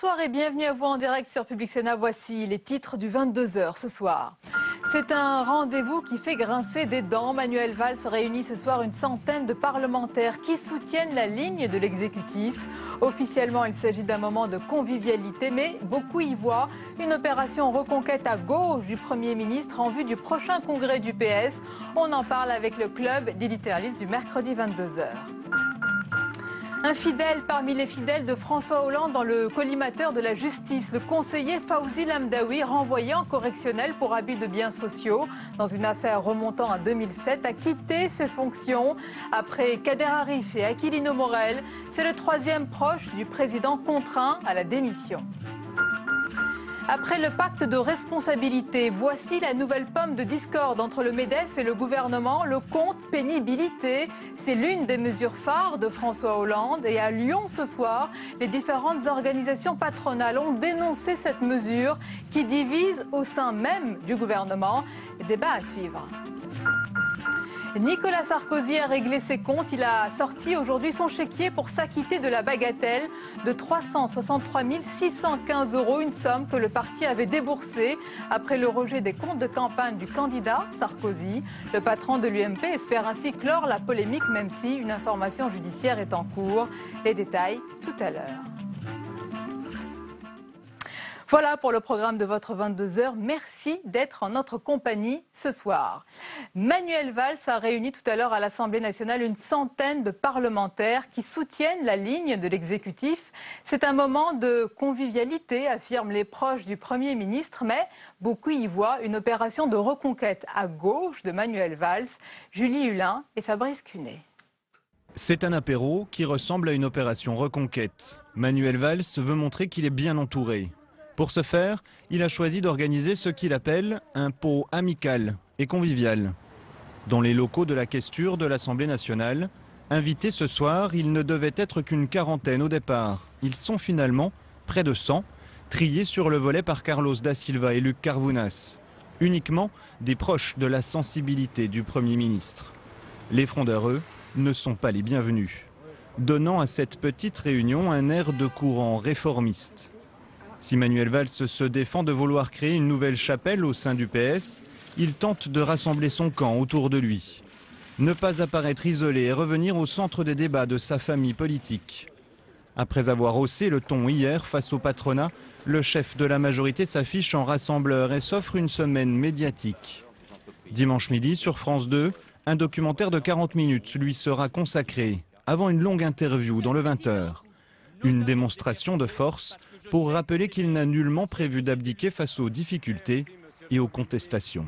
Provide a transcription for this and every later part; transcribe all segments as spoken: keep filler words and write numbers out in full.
Bonsoir et bienvenue à vous en direct sur Public Sénat. Voici les titres du vingt-deux heures ce soir. C'est un rendez-vous qui fait grincer des dents. Manuel Valls réunit ce soir une centaine de parlementaires qui soutiennent la ligne de l'exécutif. Officiellement, il s'agit d'un moment de convivialité, mais beaucoup y voient une opération reconquête à gauche du Premier ministre en vue du prochain congrès du P S. On en parle avec le club d'éditorialistes du mercredi vingt-deux heures. Un fidèle parmi les fidèles de François Hollande dans le collimateur de la justice, le conseiller Fawzi Lamdaoui, renvoyé en correctionnel pour abus de biens sociaux dans une affaire remontant à deux mille sept, a quitté ses fonctions. Après Kader Arif et Aquilino Morel, c'est le troisième proche du président contraint à la démission. Après le pacte de responsabilité, voici la nouvelle pomme de discorde entre le MEDEF et le gouvernement, le compte pénibilité. C'est l'une des mesures phares de François Hollande. Et à Lyon ce soir, les différentes organisations patronales ont dénoncé cette mesure qui divise au sein même du gouvernement. Débat à suivre. Nicolas Sarkozy a réglé ses comptes. Il a sorti aujourd'hui son chéquier pour s'acquitter de la bagatelle de trois cent soixante-trois mille six cent quinze euros, une somme que le parti avait déboursée après le rejet des comptes de campagne du candidat Sarkozy. Le patron de l'U M P espère ainsi clore la polémique, même si une information judiciaire est en cours. Les détails tout à l'heure. Voilà pour le programme de votre vingt-deux heures. Merci d'être en notre compagnie ce soir. Manuel Valls a réuni tout à l'heure à l'Assemblée nationale une centaine de parlementaires qui soutiennent la ligne de l'exécutif. C'est un moment de convivialité, affirment les proches du Premier ministre, mais beaucoup y voient une opération de reconquête à gauche de Manuel Valls, Julie Hulin et Fabrice Cunet. C'est un apéro qui ressemble à une opération reconquête. Manuel Valls veut montrer qu'il est bien entouré. Pour ce faire, il a choisi d'organiser ce qu'il appelle un pot amical et convivial. Dans les locaux de la questure de l'Assemblée nationale, invités ce soir, il ne devait être qu'une quarantaine au départ. Ils sont finalement près de cent, triés sur le volet par Carlos da Silva et Luc Carvounas. Uniquement des proches de la sensibilité du Premier ministre. Les frondeurs, eux, ne sont pas les bienvenus, donnant à cette petite réunion un air de courant réformiste. Si Manuel Valls se défend de vouloir créer une nouvelle chapelle au sein du P S, il tente de rassembler son camp autour de lui. Ne pas apparaître isolé et revenir au centre des débats de sa famille politique. Après avoir haussé le ton hier face au patronat, le chef de la majorité s'affiche en rassembleur et s'offre une semaine médiatique. Dimanche midi sur France deux, un documentaire de quarante minutes lui sera consacré, avant une longue interview dans le vingt heures. Une démonstration de force pour rappeler qu'il n'a nullement prévu d'abdiquer face aux difficultés et aux contestations.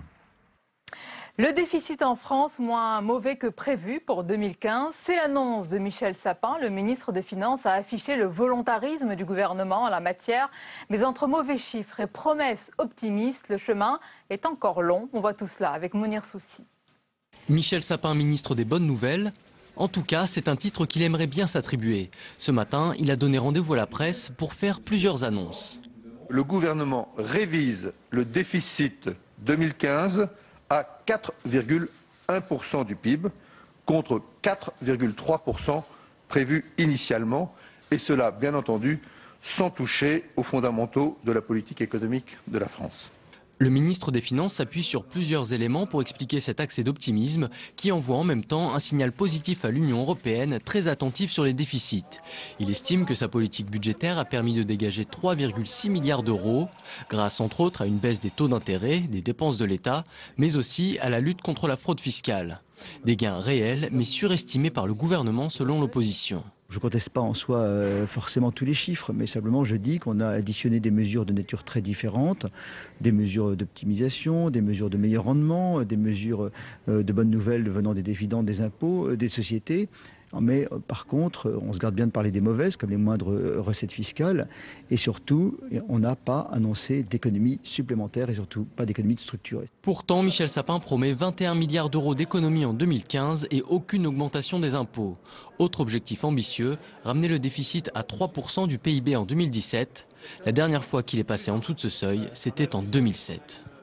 Le déficit en France moins mauvais que prévu pour deux mille quinze, c'est l'annonce de Michel Sapin. Le ministre des Finances a affiché le volontarisme du gouvernement en la matière. Mais entre mauvais chiffres et promesses optimistes, le chemin est encore long. On voit tout cela avec Mounir Soussi. Michel Sapin, ministre des Bonnes Nouvelles. En tout cas, c'est un titre qu'il aimerait bien s'attribuer. Ce matin, il a donné rendez-vous à la presse pour faire plusieurs annonces. Le gouvernement révise le déficit deux mille quinze à quatre virgule un pour cent du P I B contre quatre virgule trois pour cent prévu initialement, et cela, bien entendu, sans toucher aux fondamentaux de la politique économique de la France. Le ministre des Finances s'appuie sur plusieurs éléments pour expliquer cet accès d'optimisme qui envoie en même temps un signal positif à l'Union européenne très attentive sur les déficits. Il estime que sa politique budgétaire a permis de dégager trois virgule six milliards d'euros, grâce entre autres à une baisse des taux d'intérêt, des dépenses de l'État, mais aussi à la lutte contre la fraude fiscale. Des gains réels mais surestimés par le gouvernement selon l'opposition. Je ne conteste pas en soi euh, forcément tous les chiffres, mais simplement je dis qu'on a additionné des mesures de nature très différentes, des mesures d'optimisation, des mesures de meilleur rendement, des mesures euh, de bonnes nouvelles venant des dividendes, des impôts, euh, des sociétés. Mais euh, par contre, on se garde bien de parler des mauvaises, comme les moindres euh, recettes fiscales. Et surtout, on n'a pas annoncé d'économies supplémentaires et surtout pas d'économies structurées. Pourtant, Michel Sapin promet vingt et un milliards d'euros d'économies en deux mille quinze et aucune augmentation des impôts. Autre objectif ambitieux, ramener le déficit à trois pour cent du P I B en deux mille dix-sept. La dernière fois qu'il est passé en dessous de ce seuil, c'était en deux mille sept.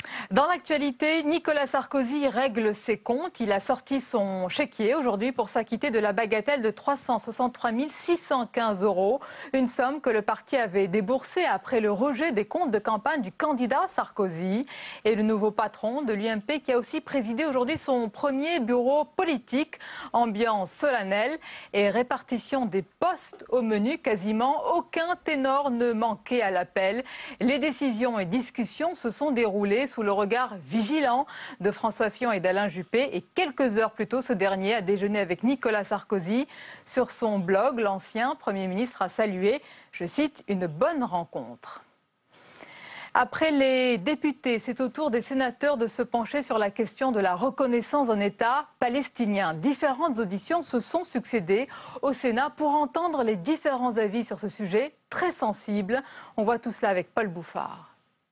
Dans l'actualité, Nicolas Sarkozy règle ses comptes. Il a sorti son chéquier aujourd'hui pour s'acquitter de la bagatelle de trois cent soixante-trois mille six cent quinze euros. Une somme que le parti avait déboursée après le rejet des comptes de campagne du candidat Sarkozy. Et le nouveau patron de l'U M P qui a aussi présidé aujourd'hui son premier bureau politique. Ambiance solennelle et répartition des postes au menu. Quasiment aucun ténor ne manquait à l'appel. Les décisions et discussions se sont déroulées sous le regard vigilant de François Fillon et d'Alain Juppé. Et quelques heures plus tôt, ce dernier a déjeuné avec Nicolas Sarkozy. Sur son blog, l'ancien Premier ministre a salué, je cite, « une bonne rencontre ». Après les députés, c'est au tour des sénateurs de se pencher sur la question de la reconnaissance d'un État palestinien. Différentes auditions se sont succédées au Sénat pour entendre les différents avis sur ce sujet très sensible. On voit tout cela avec Paul Bouffard.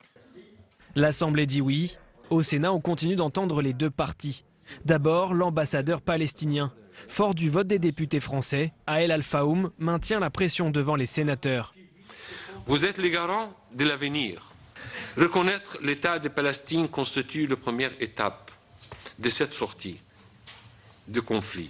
L'Assemblée dit oui. Au Sénat, on continue d'entendre les deux parties. D'abord, l'ambassadeur palestinien. Fort du vote des députés français, Ael Al-Faoum maintient la pression devant les sénateurs. Vous êtes les garants de l'avenir. Reconnaître l'État de Palestine constitue la première étape de cette sortie de conflit.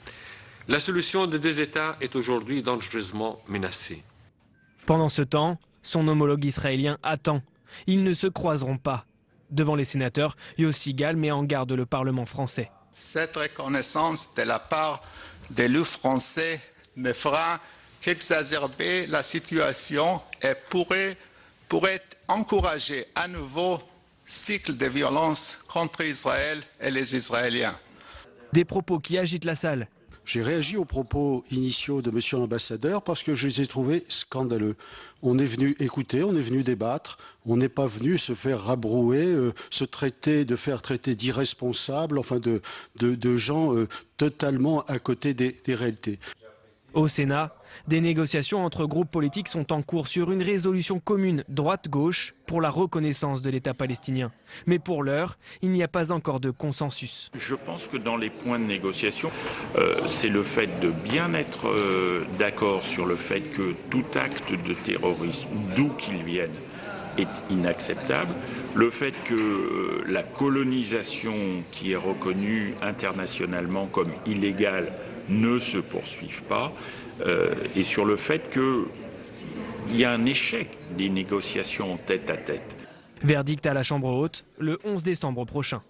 La solution de deux États est aujourd'hui dangereusement menacée. Pendant ce temps, son homologue israélien attend. Ils ne se croiseront pas. Devant les sénateurs, Yossi Gall met en garde le Parlement français. Cette reconnaissance de la part des loups français ne fera qu'exacerber la situation et pourrait, pourrait encourager à nouveau un cycle de violence contre Israël et les Israéliens. Des propos qui agitent la salle. J'ai réagi aux propos initiaux de Monsieur l'ambassadeur parce que je les ai trouvés scandaleux. On est venu écouter, on est venu débattre, on n'est pas venu se faire rabrouer, euh, se traiter, de faire traiter d'irresponsables, enfin de, de, de gens euh, totalement à côté des, des réalités. Au Sénat, des négociations entre groupes politiques sont en cours sur une résolution commune droite-gauche pour la reconnaissance de l'État palestinien. Mais pour l'heure, il n'y a pas encore de consensus. Je pense que dans les points de négociation, euh, c'est le fait de bien être euh, d'accord sur le fait que tout acte de terrorisme, d'où qu'il vienne, est inacceptable. Le fait que euh, la colonisation qui est reconnue internationalement comme illégale ne se poursuivent pas, euh, et sur le fait qu'il y a un échec des négociations tête à tête. Verdict à la Chambre haute le onze décembre prochain.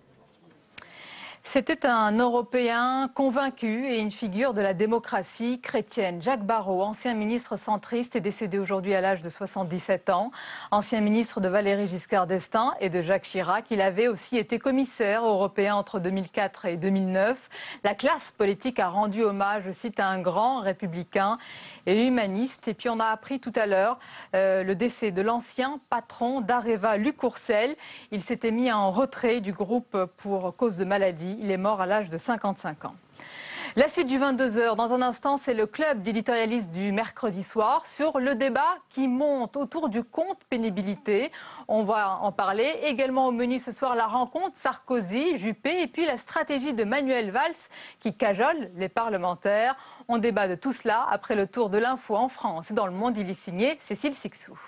C'était un Européen convaincu et une figure de la démocratie chrétienne. Jacques Barrot, ancien ministre centriste, est décédé aujourd'hui à l'âge de soixante-dix-sept ans. Ancien ministre de Valéry Giscard d'Estaing et de Jacques Chirac, il avait aussi été commissaire européen entre deux mille quatre et deux mille neuf. La classe politique a rendu hommage, je cite, à un grand républicain et humaniste. Et puis on a appris tout à l'heure euh, le décès de l'ancien patron d'Areva, Luc Courcel. Il s'était mis en retrait du groupe pour cause de maladie. Il est mort à l'âge de cinquante-cinq ans. La suite du vingt-deux heures, dans un instant, c'est le club d'éditorialistes du mercredi soir sur le débat qui monte autour du compte pénibilité. On va en parler. Également au menu ce soir, la rencontre Sarkozy-Juppé et puis la stratégie de Manuel Valls qui cajole les parlementaires. On débat de tout cela après le tour de l'info en France et dans le monde. Il est signé Cécile Sixou.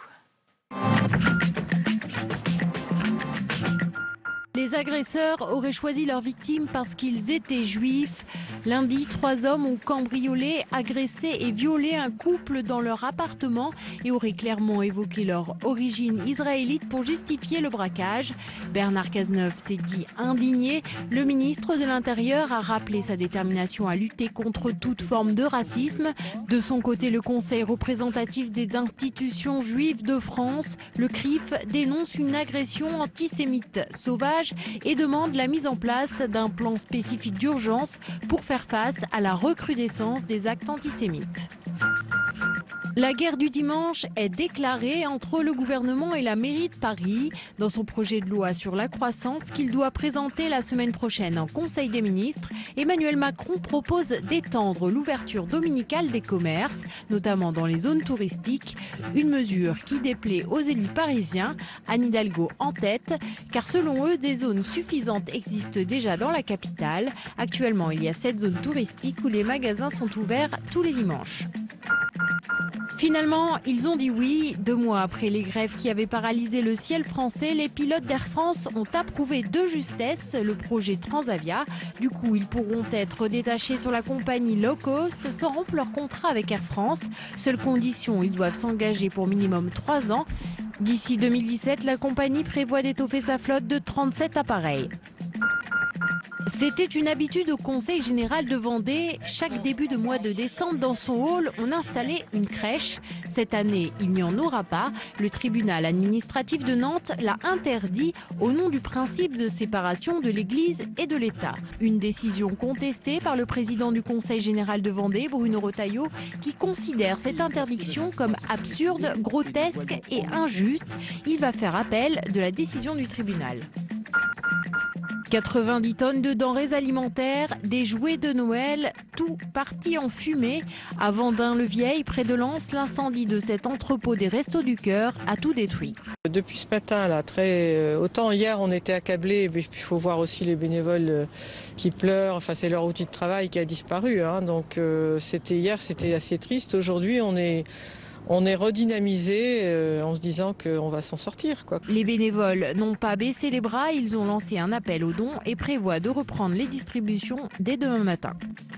Les agresseurs auraient choisi leurs victimes parce qu'ils étaient juifs. Lundi, trois hommes ont cambriolé, agressé et violé un couple dans leur appartement et auraient clairement évoqué leur origine israélite pour justifier le braquage. Bernard Cazeneuve s'est dit indigné. Le ministre de l'Intérieur a rappelé sa détermination à lutter contre toute forme de racisme. De son côté, le Conseil représentatif des institutions juives de France, le C R I F, dénonce une agression antisémite sauvage et demande la mise en place d'un plan spécifique d'urgence pour faire face à la recrudescence des actes antisémites. La guerre du dimanche est déclarée entre le gouvernement et la mairie de Paris. Dans son projet de loi sur la croissance qu'il doit présenter la semaine prochaine en Conseil des ministres, Emmanuel Macron propose d'étendre l'ouverture dominicale des commerces, notamment dans les zones touristiques, une mesure qui déplaît aux élus parisiens, Anne Hidalgo en tête, car selon eux, des zones suffisantes existent déjà dans la capitale. Actuellement, il y a sept zones touristiques où les magasins sont ouverts tous les dimanches. Finalement, ils ont dit oui. Deux mois après les grèves qui avaient paralysé le ciel français, les pilotes d'Air France ont approuvé de justesse le projet Transavia. Du coup, ils pourront être détachés sur la compagnie low cost sans rompre leur contrat avec Air France. Seule condition, ils doivent s'engager pour minimum trois ans. D'ici deux mille dix-sept, la compagnie prévoit d'étoffer sa flotte de trente-sept appareils. C'était une habitude au Conseil général de Vendée. Chaque début de mois de décembre, dans son hall, on installait une crèche. Cette année, il n'y en aura pas. Le tribunal administratif de Nantes l'a interdit au nom du principe de séparation de l'Église et de l'État. Une décision contestée par le président du Conseil général de Vendée, Bruno Retailleau, qui considère cette interdiction comme absurde, grotesque et injuste. Il va faire appel de la décision du tribunal. quatre-vingt-dix tonnes de denrées alimentaires, des jouets de Noël, tout parti en fumée. À Vendin-le-Vieil, près de Lens, l'incendie de cet entrepôt des Restos du Cœur a tout détruit. Depuis ce matin, là, très, euh, autant hier on était accablés, mais il faut voir aussi les bénévoles euh, qui pleurent. Enfin, c'est leur outil de travail qui a disparu. Hein, donc euh, c'était hier, c'était assez triste. Aujourd'hui, on est On est redynamisé euh, en se disant qu'on va s'en sortir, quoi. Les bénévoles n'ont pas baissé les bras, ils ont lancé un appel aux dons et prévoient de reprendre les distributions dès demain matin.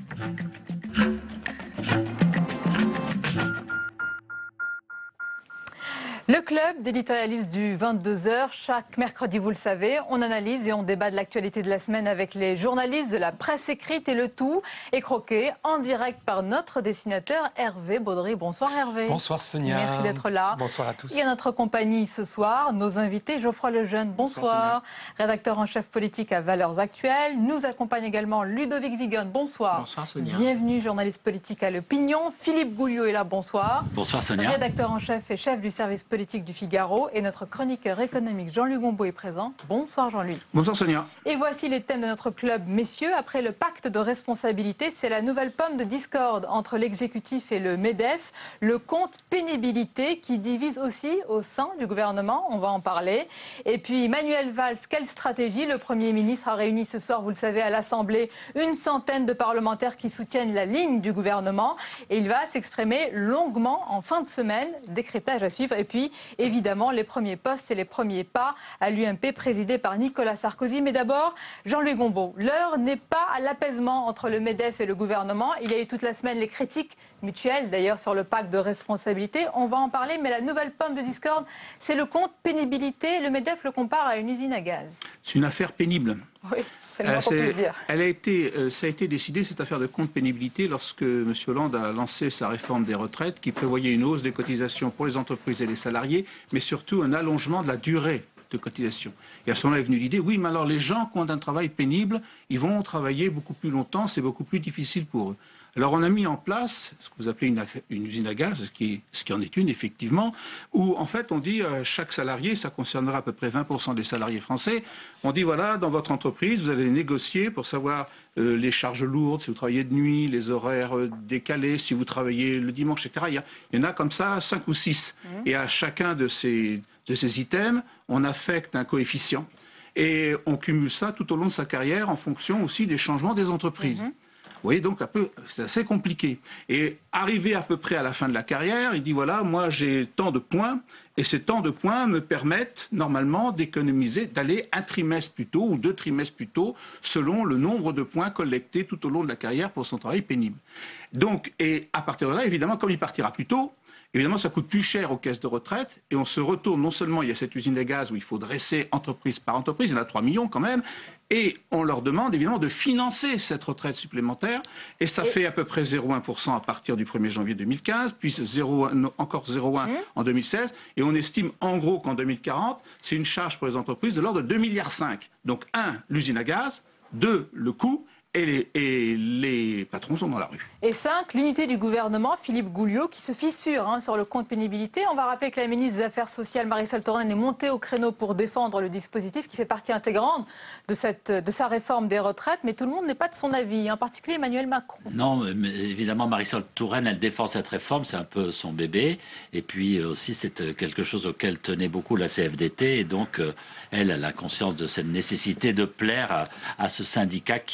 Le club d'éditorialistes du vingt-deux heures, chaque mercredi, vous le savez, on analyse et on débat de l'actualité de la semaine avec les journalistes de la presse écrite et le tout est croqué en direct par notre dessinateur Hervé Baudry. Bonsoir Hervé. Bonsoir Sonia. Merci d'être là. Bonsoir à tous. Et à notre compagnie ce soir, nos invités, Geoffroy Lejeune, bonsoir. bonsoir rédacteur en chef politique à Valeurs Actuelles. Nous accompagne également Ludovic Vigon, bonsoir. Bonsoir Sonia. Bienvenue, journaliste politique à l'Opinion. Philippe Gouliot est là, bonsoir. Bonsoir Sonia. Rédacteur en chef et chef du service politique du Figaro, et notre chroniqueur économique Jean-Louis Gombault est présent. Bonsoir Jean-Louis. Bonsoir Sonia. Et voici les thèmes de notre club, messieurs. Après le pacte de responsabilité, c'est la nouvelle pomme de discorde entre l'exécutif et le MEDEF, le compte pénibilité qui divise aussi au sein du gouvernement, on va en parler. Et puis Manuel Valls, quelle stratégie? Le Premier ministre a réuni ce soir, vous le savez, à l'Assemblée, une centaine de parlementaires qui soutiennent la ligne du gouvernement, et il va s'exprimer longuement en fin de semaine. Décryptage à suivre. Et puis évidemment, les premiers postes et les premiers pas à l'U M P présidé par Nicolas Sarkozy. Mais d'abord, Jean-Louis Gombault, l'heure n'est pas à l'apaisement entre le MEDEF et le gouvernement. Il y a eu toute la semaine les critiques mutuelles, d'ailleurs, sur le pacte de responsabilité. On va en parler, mais la nouvelle pomme de discorde, c'est le compte pénibilité. Le MEDEF le compare à une usine à gaz. C'est une affaire pénible. Oui, c'est le moins qu'on puisse dire. Elle a été, euh, ça a été décidé, cette affaire de compte pénibilité, lorsque M. Hollande a lancé sa réforme des retraites, qui prévoyait une hausse des cotisations pour les entreprises et les salariés, mais surtout un allongement de la durée de cotisation. Et à ce moment-là est venue l'idée, oui, mais alors les gens qui ont un travail pénible, ils vont travailler beaucoup plus longtemps, c'est beaucoup plus difficile pour eux. Alors on a mis en place ce que vous appelez une, affaire, une usine à gaz, ce qui, ce qui en est une effectivement, où en fait on dit euh, chaque salarié, ça concernera à peu près vingt pour cent des salariés français, on dit voilà, dans votre entreprise, vous allez négocier pour savoir euh, les charges lourdes, si vous travaillez de nuit, les horaires euh, décalés, si vous travaillez le dimanche, et cetera. Il y, a, il y en a comme ça cinq ou six. Mmh. Et à chacun de ces, de ces items, on affecte un coefficient. Et on cumule ça tout au long de sa carrière en fonction aussi des changements des entreprises. Mmh. Vous voyez, donc c'est assez compliqué. Et arrivé à peu près à la fin de la carrière, il dit voilà, moi j'ai tant de points, et ces tant de points me permettent normalement d'économiser, d'aller un trimestre plus tôt ou deux trimestres plus tôt, selon le nombre de points collectés tout au long de la carrière pour son travail pénible. Donc, et à partir de là, évidemment, comme il partira plus tôt, évidemment, ça coûte plus cher aux caisses de retraite, et on se retourne, non seulement il y a cette usine à gaz où il faut dresser entreprise par entreprise, il y en a trois millions quand même, et on leur demande évidemment de financer cette retraite supplémentaire, et ça et... fait à peu près zéro virgule un pour cent à partir du premier janvier deux mille quinze, puis zéro, encore zéro virgule un mmh. en deux mille seize, et on estime en gros qu'en deux mille quarante, c'est une charge pour les entreprises de l'ordre de deux virgule cinq milliards. Donc un, l'usine à gaz, deux, le coût, Et les, et les patrons sont dans la rue. Et cinq, l'unité du gouvernement, Philippe Gouliot, qui se fissure hein, sur le compte pénibilité. On va rappeler que la ministre des Affaires sociales, Marisol Touraine, est montée au créneau pour défendre le dispositif qui fait partie intégrante de, cette, de sa réforme des retraites. Mais tout le monde n'est pas de son avis, en particulier Emmanuel Macron. Non, mais évidemment, Marisol Touraine, elle défend cette réforme, c'est un peu son bébé. Et puis aussi, c'est quelque chose auquel tenait beaucoup la C F D T. Et donc, elle, elle a conscience de cette nécessité de plaire à, à ce syndicat qui... Euh,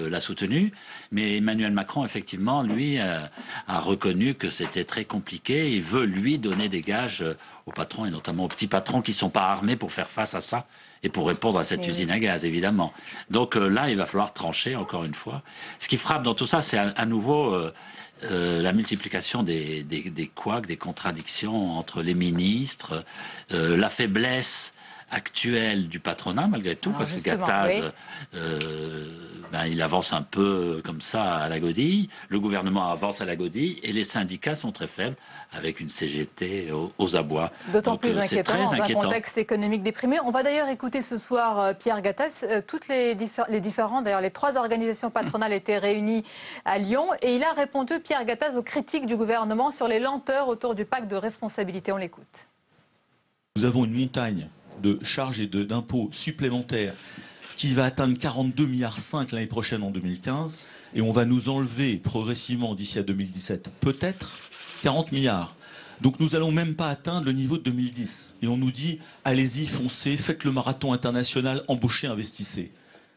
l'a soutenu. Mais Emmanuel Macron, effectivement, lui, a, a reconnu que c'était très compliqué. Il veut, lui, donner des gages aux patrons, et notamment aux petits patrons qui ne sont pas armés pour faire face à ça et pour répondre à cette et usine oui. à gaz, évidemment. Donc euh, là, il va falloir trancher, encore une fois. Ce qui frappe dans tout ça, c'est à, à nouveau euh, euh, la multiplication des, des, des couacs, des contradictions entre les ministres, euh, la faiblesse actuelle du patronat, malgré tout, alors parce que Gattaz, oui. euh, ben, il avance un peu comme ça à la godille, le gouvernement avance à la godille, et les syndicats sont très faibles, avec une C G T aux, aux abois. D'autant plus euh, inquiétant dans inquiétant. un contexte économique déprimé. On va d'ailleurs écouter ce soir euh, Pierre Gattaz. Euh, toutes les, diffé les différentes, d'ailleurs les trois organisations patronales étaient réunies à Lyon, et il a répondu, Pierre Gattaz, aux critiques du gouvernement sur les lenteurs autour du pacte de responsabilité. On l'écoute. Nous avons une montagne de charges et d'impôts supplémentaires qui va atteindre quarante-deux virgule cinq milliards l'année prochaine en deux mille quinze, et on va nous enlever progressivement d'ici à deux mille dix-sept peut-être quarante milliards. Donc nous n'allons même pas atteindre le niveau de deux mille dix. Et on nous dit, allez-y, foncez, faites le marathon international, embauchez, investissez.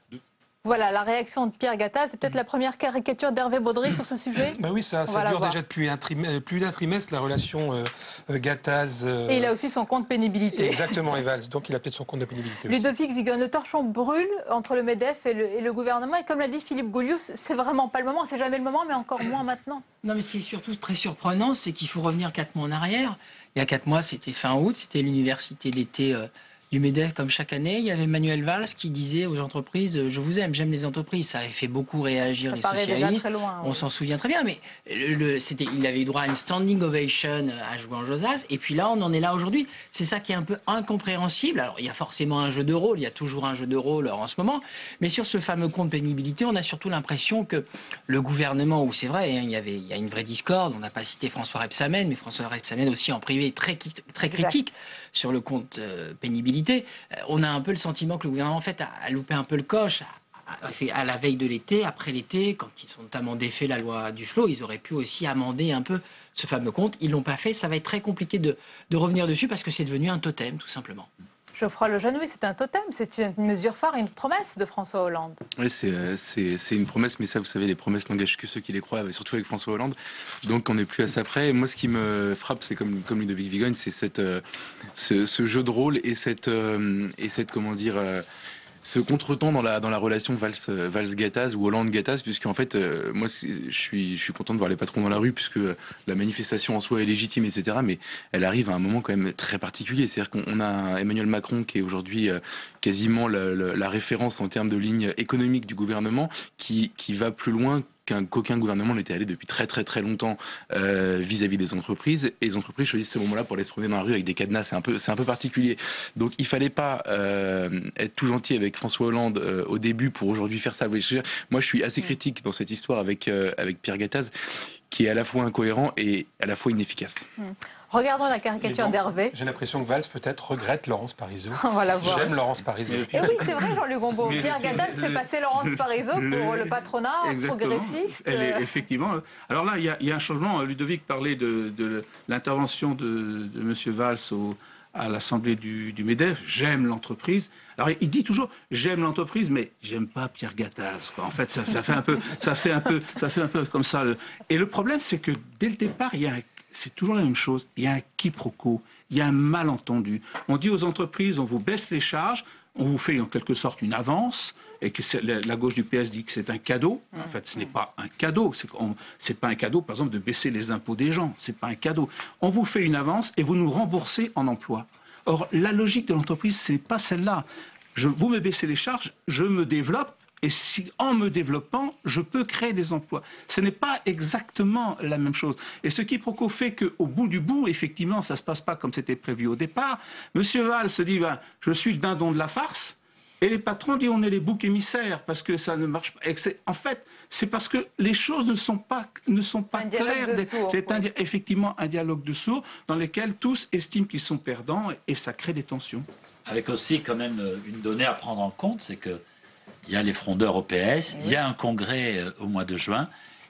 Voilà, la réaction de Pierre Gattaz, c'est peut-être la première caricature d'Hervé Baudry sur ce sujet. Ben oui, ça, ça dure déjà depuis un trimestre, plus d'un trimestre, la relation euh, Gattaz... Euh... Et il a aussi son compte pénibilité. Exactement, et Valls, donc il a peut-être son compte de pénibilité aussi. Ludovic Vigon, le torchon brûle entre le MEDEF et le, et le gouvernement, et comme l'a dit Philippe Gouliou, c'est vraiment pas le moment, c'est jamais le moment, mais encore moins maintenant. Non, mais ce qui est surtout très surprenant, c'est qu'il faut revenir quatre mois en arrière. Il y a quatre mois, c'était fin août, c'était l'université d'été... Euh, du MEDEF comme chaque année, il y avait Manuel Valls qui disait aux entreprises « Je vous aime, j'aime les entreprises ». Ça avait fait beaucoup réagir ça les socialistes, loin, on oui. s'en souvient très bien, mais le, il avait eu droit à une standing ovation à Jouan-Josas, et puis là, on en est là aujourd'hui. C'est ça qui est un peu incompréhensible. Alors, il y a forcément un jeu de rôle, il y a toujours un jeu de rôle en ce moment, mais sur ce fameux compte pénibilité, on a surtout l'impression que le gouvernement, où c'est vrai, hein, il, y avait, il y a une vraie discorde, on n'a pas cité François Rebsamen, mais François Rebsamen aussi en privé est très, très critique exact. Sur le compte euh, pénibilité. On a un peu le sentiment que le gouvernement en fait, a, a loupé un peu le coche à, à, à la veille de l'été, après l'été, quand ils ont notamment défait la loi Duflot, ils auraient pu aussi amender un peu ce fameux compte. Ils ne l'ont pas fait. Ça va être très compliqué de, de revenir dessus parce que c'est devenu un totem, tout simplement. Geoffroy Lejeune, oui, c'est un totem, c'est une mesure phare et une promesse de François Hollande. Oui, c'est une promesse, mais ça, vous savez, les promesses n'engagent que ceux qui les croient, surtout avec François Hollande. Donc, on n'est plus à ça près. Et moi, ce qui me frappe, c'est comme, comme Ludovic Vigon, c'est cette, euh, ce, ce jeu de rôle et cette, euh, et cette comment dire, euh, ce contretemps dans la, dans la relation Valls-Gattaz ou Hollande-Gattaz, puisque en fait, euh, moi, je suis, je suis content de voir les patrons dans la rue, puisque la manifestation en soi est légitime, et cetera. Mais elle arrive à un moment quand même très particulier. C'est-à-dire qu'on a Emmanuel Macron qui est aujourd'hui euh, quasiment la, la, la référence en termes de ligne économique du gouvernement, qui, qui va plus loin qu'aucun gouvernement n'était allé depuis très très très longtemps euh, vis-à-vis des entreprises, et les entreprises choisissent ce moment-là pour aller se promener dans la rue avec des cadenas. C'est un peu, c'est un peu particulier. Donc il fallait pas euh, être tout gentil avec François Hollande euh, au début pour aujourd'hui faire ça. Moi je suis assez critique dans cette histoire avec, euh, avec Pierre Gattaz, qui est à la fois incohérent et à la fois inefficace. Mmh. Regardons la caricature d'Hervé. J'ai l'impression que Valls peut-être regrette Laurence Parisot. J'aime Laurence Parisot. Et oui, c'est vrai, Jean-Luc Gombault. Pierre Gattaz fait passer Laurence Parisot pour le, le patronat exactement. Progressiste. Elle est, effectivement. Alors là, il y, y a un changement. Ludovic parlait de, de l'intervention de, de M. Valls au, à l'Assemblée du, du MEDEF. J'aime l'entreprise. Alors il dit toujours j'aime l'entreprise, mais j'aime pas Pierre Gattaz. Quoi. En fait, ça, ça fait un peu, ça fait un peu, ça fait un peu comme ça. Et le problème, c'est que dès le départ, il y a un c'est toujours la même chose. Il y a un quiproquo, il y a un malentendu. On dit aux entreprises, on vous baisse les charges, on vous fait en quelque sorte une avance, et que la gauche du P S dit que c'est un cadeau. En fait, ce n'est pas un cadeau. C'est pas un cadeau, par exemple, de baisser les impôts des gens. C'est pas un cadeau. On vous fait une avance et vous nous remboursez en emploi. Or, la logique de l'entreprise, c'est pas celle-là. Vous me baissez les charges, je me développe. Et si, en me développant, je peux créer des emplois. Ce n'est pas exactement la même chose. Et ce quiproquo fait qu'au bout du bout, effectivement, ça ne se passe pas comme c'était prévu au départ. Monsieur Valls se dit, ben, je suis le dindon de la farce. Et les patrons disent, on est les boucs émissaires parce que ça ne marche pas. En fait, c'est parce que les choses ne sont pas, ne sont pas claires. C'est oui. effectivement un dialogue de sourds dans lequel tous estiment qu'ils sont perdants et ça crée des tensions. Avec aussi quand même une donnée à prendre en compte, c'est que il y a les frondeurs au P S, oui. Il y a un congrès euh, au mois de juin,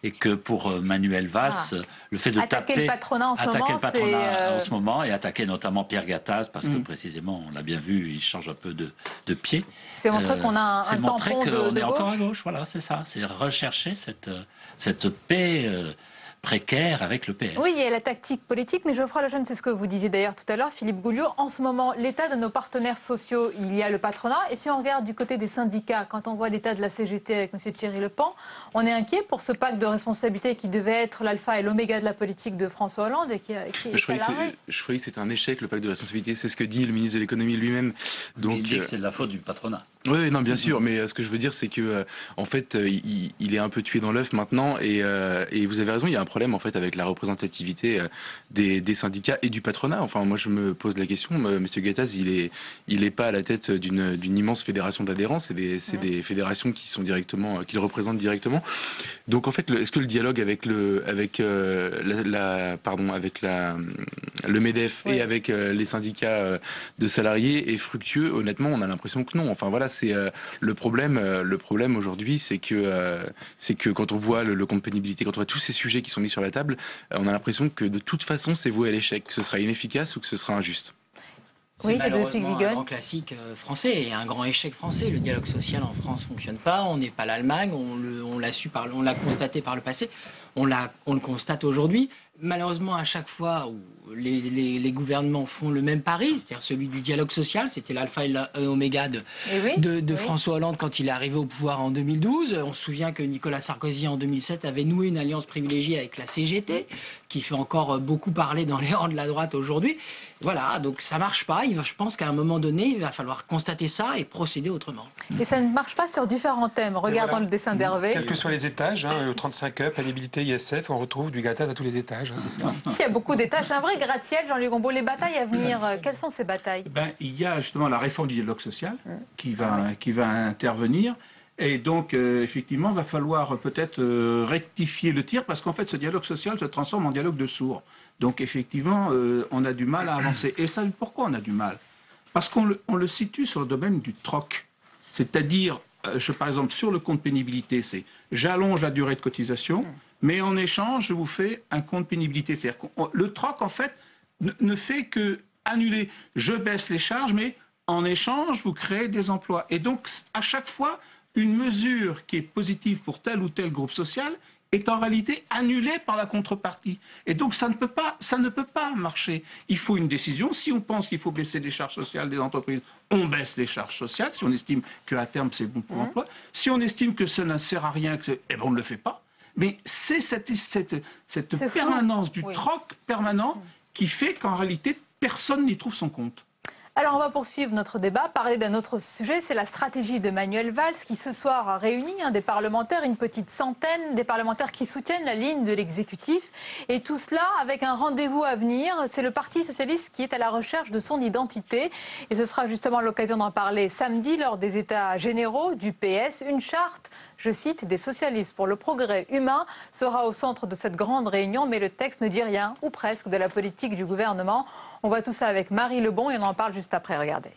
et que pour Manuel Valls, ah. le fait de attaquer taper... le patronat en ce attaquer moment, le patronat euh... en ce moment et attaquer notamment Pierre Gattaz, parce mm. que précisément, on l'a bien vu, il change un peu de, de pied. C'est montrer euh, qu'on a un, un tampon montrer de, qu'on de est gauche. encore à gauche, voilà, c'est ça. C'est rechercher cette, cette paix... Euh, précaire avec le P S. Oui, il y a la tactique politique, mais Geoffroy Lejeune, c'est ce que vous disiez d'ailleurs tout à l'heure, Philippe Gouliot. En ce moment, l'état de nos partenaires sociaux, il y a le patronat. Et si on regarde du côté des syndicats, quand on voit l'état de la C G T avec M. Thierry Lepan, on est inquiet pour ce pacte de responsabilité qui devait être l'alpha et l'oméga de la politique de François Hollande et qui, qui est je à l'arrêt. Je croyais que c'était un échec, le pacte de responsabilité. C'est ce que dit le ministre de l'économie lui-même. Donc, il dit que c'est de la faute du patronat. Oui, non, bien sûr, mais euh, ce que je veux dire, c'est que euh, en fait, euh, il, il est un peu tué dans l'œuf maintenant, et, euh, et vous avez raison, il y a un problème en fait avec la représentativité euh, des, des syndicats et du patronat. Enfin, moi, je me pose la question, euh, Monsieur Gattaz, il est, il est pas à la tête d'une d'une immense fédération d'adhérents, c'est des, c'est des fédérations qui sont directement, euh, qu'il représente directement. Donc, en fait, est-ce que le dialogue avec le, avec euh, la, la, pardon, avec la, le MEDEF oui. et avec euh, les syndicats euh, de salariés est fructueux? Honnêtement, on a l'impression que non. Enfin, voilà. C'est euh, le problème. Euh, le problème aujourd'hui, c'est que euh, c'est que quand on voit le, le compte pénibilité, quand on voit tous ces sujets qui sont mis sur la table, euh, on a l'impression que de toute façon, c'est voué à l'échec, que ce sera inefficace ou que ce sera injuste. C'est oui, malheureusement un grand classique français et un grand échec français. Le dialogue social en France ne fonctionne pas. On n'est pas l'Allemagne. On, le, on l'a su par, on l'a constaté par le passé. On, l'a, on le constate aujourd'hui. Malheureusement, à chaque fois où les, les, les gouvernements font le même pari, c'est-à-dire celui du dialogue social, c'était l'alpha et l'oméga de, oui, de, de oui. François Hollande quand il est arrivé au pouvoir en deux mille douze. On se souvient que Nicolas Sarkozy, en deux mille sept, avait noué une alliance privilégiée avec la C G T, qui fait encore beaucoup parler dans les rangs de la droite aujourd'hui. Voilà, donc ça ne marche pas. Je pense qu'à un moment donné, il va falloir constater ça et procéder autrement. Et ça ne marche pas sur différents thèmes. Regardons voilà. le dessin d'Hervé. Quels que soient les étages, hein, au trente-cinq E, pénibilité, I S F, on retrouve du Gattaz à tous les étages. Hein, c'est ça. Il y a beaucoup d'étages. Un vrai gratte-ciel, Jean-Luc Gombault. Les batailles à venir, quelles sont ces batailles? ben, Il y a justement la réforme du dialogue social qui va, qui va intervenir. Et donc, euh, effectivement, il va falloir peut-être euh, rectifier le tir parce qu'en fait, ce dialogue social se transforme en dialogue de sourds. Donc, effectivement, euh, on a du mal à avancer. Et ça, pourquoi on a du mal? Parce qu'on le, on le situe sur le domaine du troc. C'est-à-dire, euh, je, par exemple, sur le compte pénibilité, c'est j'allonge la durée de cotisation, mais en échange, je vous fais un compte pénibilité. C'est-à-dire que le troc, en fait, ne, ne fait que annuler. Je baisse les charges, mais en échange, vous créez des emplois. Et donc, à chaque fois, une mesure qui est positive pour tel ou tel groupe social est en réalité annulée par la contrepartie. Et donc, ça ne peut pas, ça ne peut pas marcher. Il faut une décision. Si on pense qu'il faut baisser les charges sociales des entreprises, on baisse les charges sociales. Si on estime qu'à terme, c'est bon pour l'emploi. Si on estime que ça ne sert à rien, que eh ben, on ne le fait pas. Mais c'est cette, cette, cette permanence du oui. troc permanent qui fait qu'en réalité, personne n'y trouve son compte. Alors on va poursuivre notre débat, parler d'un autre sujet, c'est la stratégie de Manuel Valls qui ce soir a réuni hein, des parlementaires, une petite centaine, des parlementaires qui soutiennent la ligne de l'exécutif. Et tout cela avec un rendez-vous à venir, c'est le Parti socialiste qui est à la recherche de son identité. Et ce sera justement l'occasion d'en parler samedi lors des États généraux du P S. Une charte, je cite, des socialistes pour le progrès humain sera au centre de cette grande réunion, mais le texte ne dit rien, ou presque, de la politique du gouvernement. On voit tout ça avec Marie Lebon et on en parle juste après, regardez.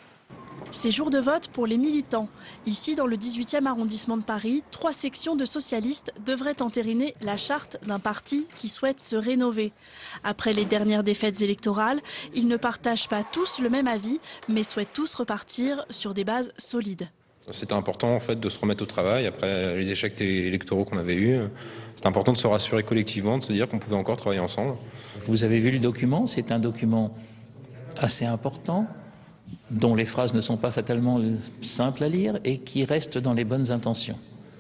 C'est jour de vote pour les militants. Ici, dans le dix-huitième arrondissement de Paris, trois sections de socialistes devraient entériner la charte d'un parti qui souhaite se rénover. Après les dernières défaites électorales, ils ne partagent pas tous le même avis, mais souhaitent tous repartir sur des bases solides. C'était important en fait de se remettre au travail après les échecs électoraux qu'on avait eus. C'était important de se rassurer collectivement, de se dire qu'on pouvait encore travailler ensemble. Vous avez vu le document, c'est un document assez important, dont les phrases ne sont pas fatalement simples à lire et qui reste dans les bonnes intentions.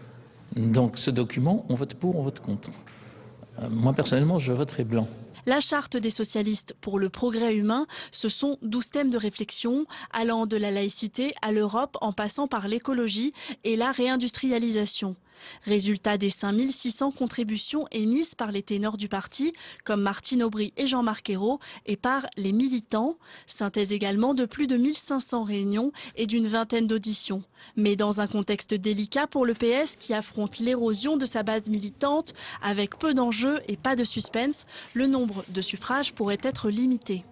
Donc ce document, on vote pour, on vote contre. Moi personnellement, je voterai blanc. La charte des socialistes pour le progrès humain, ce sont douze thèmes de réflexion allant de la laïcité à l'Europe en passant par l'écologie et la réindustrialisation. Résultat des cinq mille six cents contributions émises par les ténors du parti, comme Martine Aubry et Jean-Marc Ayrault, et par les militants. Synthèse également de plus de mille cinq cents réunions et d'une vingtaine d'auditions. Mais dans un contexte délicat pour le P S qui affronte l'érosion de sa base militante, avec peu d'enjeux et pas de suspense, le nombre de suffrages pourrait être limité.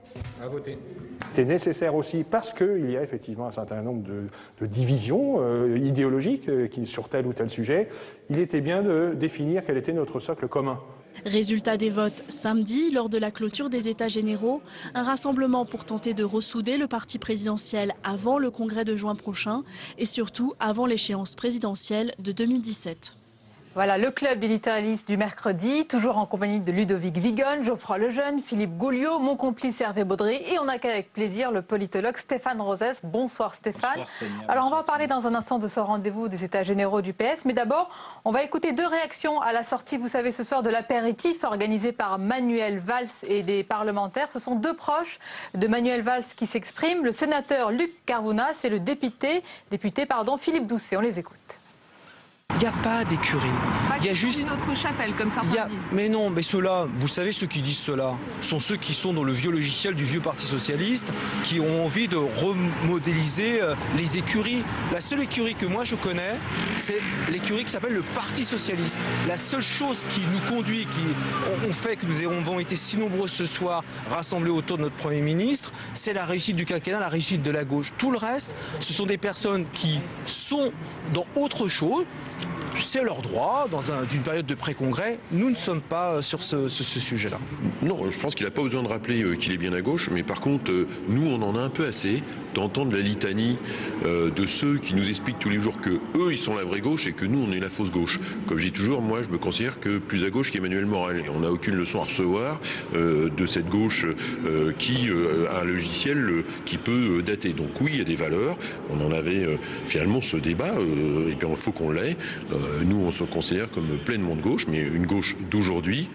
À voter. C'est nécessaire aussi parce qu'il y a effectivement un certain nombre de, de divisions euh, idéologiques euh, qui, sur tel ou tel sujet. Il était bien de définir quel était notre socle commun. Résultat des votes samedi, lors de la clôture des États généraux, un rassemblement pour tenter de ressouder le parti présidentiel avant le congrès de juin prochain et surtout avant l'échéance présidentielle de deux mille dix-sept. Voilà, le club éditorialiste du mercredi, toujours en compagnie de Ludovic Vigone, Geoffroy Lejeune, Philippe Gouliot, mon complice Hervé Baudry et on accueille avec plaisir le politologue Stéphane Rosès. Bonsoir Stéphane. Bonsoir, Seigneur. Alors on va parler dans un instant de ce rendez-vous des États généraux du P S, mais d'abord on va écouter deux réactions à la sortie, vous savez, ce soir de l'apéritif organisé par Manuel Valls et des parlementaires. Ce sont deux proches de Manuel Valls qui s'expriment, le sénateur Luc Carvounas et le député, député pardon, Philippe Doucet. On les écoute. Il n'y a pas d'écurie. Il y a juste une autre chapelle comme ça. a... Mais non, mais ceux-là, vous savez, ceux qui disent cela, sont ceux qui sont dans le vieux logiciel du vieux Parti socialiste, qui ont envie de remodéliser euh, les écuries. La seule écurie que moi je connais, c'est l'écurie qui s'appelle le Parti socialiste. La seule chose qui nous conduit, qui ont fait que nous avons été si nombreux ce soir rassemblés autour de notre Premier ministre, c'est la réussite du quinquennat, la réussite de la gauche. Tout le reste, ce sont des personnes qui sont dans autre chose. C'est leur droit, dans un, une période de pré-congrès. Nous ne sommes pas sur ce, ce, ce sujet-là. Non, je pense qu'il n'a pas besoin de rappeler euh, qu'il est bien à gauche, mais par contre, euh, nous, on en a un peu assez d'entendre la litanie euh, de ceux qui nous expliquent tous les jours que eux, ils sont la vraie gauche et que nous, on est la fausse gauche. Comme je dis toujours, moi, je me considère que plus à gauche qu'Emmanuel Morel. Et on n'a aucune leçon à recevoir euh, de cette gauche euh, qui euh, a un logiciel euh, qui peut euh, dater. Donc oui, il y a des valeurs. On en avait euh, finalement ce débat, euh, et puis il faut qu'on l'ait. Euh, Nous, on se considère comme pleinement de gauche, mais une gauche d'aujourd'hui.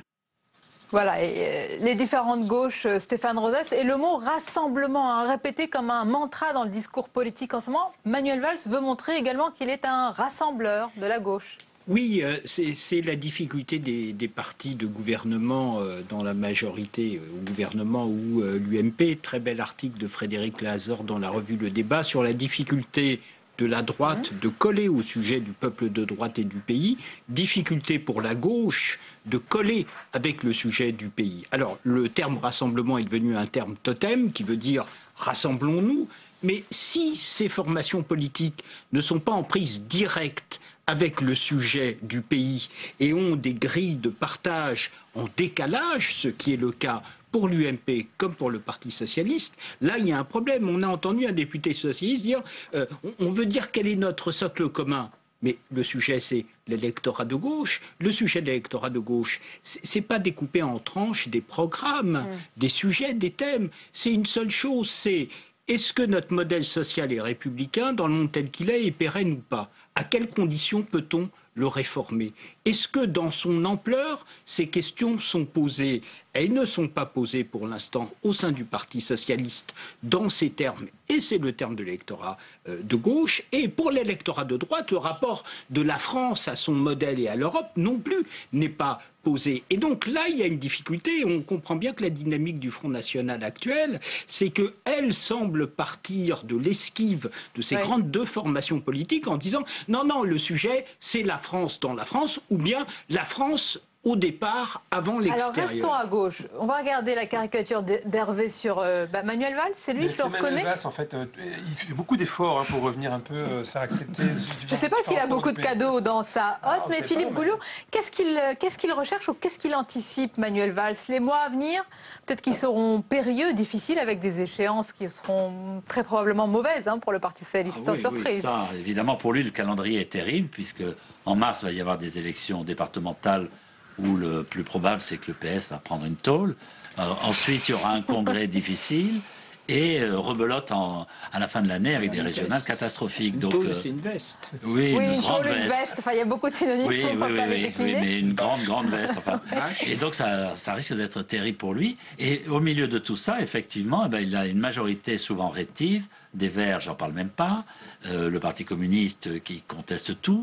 Voilà, et euh, les différentes gauches, euh, Stéphane Rosès, et le mot rassemblement, hein, répété comme un mantra dans le discours politique en ce moment. Manuel Valls veut montrer également qu'il est un rassembleur de la gauche. Oui, euh, c'est la difficulté des, des partis de gouvernement euh, dans la majorité euh, au gouvernement ou euh, l'U M P. Très bel article de Frédéric Lazor dans la revue Le Débat sur la difficulté de la droite de coller au sujet du peuple de droite et du pays, difficulté pour la gauche de coller avec le sujet du pays. Alors, le terme rassemblement est devenu un terme totem qui veut dire rassemblons-nous, mais si ces formations politiques ne sont pas en prise directe avec le sujet du pays et ont des grilles de partage en décalage, ce qui est le cas pour l'U M P comme pour le Parti socialiste, là il y a un problème. On a entendu un député socialiste dire euh, on veut dire quel est notre socle commun. Mais le sujet, c'est l'électorat de gauche. Le sujet de l'électorat de gauche, c'est pas découpé en tranches des programmes, mmh. des sujets, des thèmes. C'est une seule chose, c'est est-ce que notre modèle social et républicain, dans le monde tel qu'il est, est pérenne ou pas? À quelles conditions peut-on le réformer? Est-ce que dans son ampleur, ces questions sont posées? Elles ne sont pas posées pour l'instant au sein du Parti socialiste dans ces termes, et c'est le terme de l'électorat euh, de gauche. Et pour l'électorat de droite, le rapport de la France à son modèle et à l'Europe non plus n'est pas posé. Et donc là, il y a une difficulté, et on comprend bien que la dynamique du Front National actuel, c'est qu'elle semble partir de l'esquive de ces ouais. grandes deux formations politiques en disant non, non, le sujet, c'est la France dans la France, ou bien la France au départ, avant l'extérieur. Alors restons à gauche. On va regarder la caricature d'Hervé sur euh, bah, Manuel Valls. C'est lui, je le reconnais. Manuel Valls, en fait, euh, il fait beaucoup d'efforts hein, pour revenir un peu, euh, se faire accepter. Je ne sais pas s'il a beaucoup de cadeaux dans sa hotte, ah, mais Philippe pas, Gouliot, mais... qu'est-ce qu'il qu'est-ce qu'il recherche ou qu'est-ce qu'il anticipe, Manuel Valls? Les mois à venir, peut-être qu'ils seront périlleux, difficiles, avec des échéances qui seront très probablement mauvaises hein, pour le Parti socialiste, ah, sans oui, surprise. Oui, ça, évidemment, pour lui, le calendrier est terrible, puisque en mars, il va y avoir des élections départementales où le plus probable, c'est que le P S va prendre une tôle. Euh, ensuite, il y aura un congrès difficile et euh, rebelote en, à la fin de l'année avec des régionales veste. catastrophiques. Une Donc, tôle, euh, c'est une veste. Oui, oui une, une grande tôle, veste. Une veste. Enfin, il y a beaucoup de synonymes. Oui, oui, pas oui, oui, oui, mais une grande, grande veste. Enfin. Et donc, ça, ça risque d'être terrible pour lui. Et au milieu de tout ça, effectivement, eh ben, il a une majorité souvent rétive. Des Verts, j'en parle même pas. Euh, le Parti communiste qui conteste tout.